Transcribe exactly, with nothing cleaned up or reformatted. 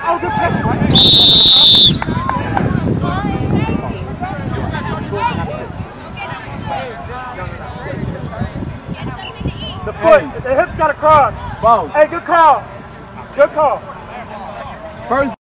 Oh, good catch, Mike. The foot, hey. The hips got to cross. Whoa. Hey, good call. Good call. First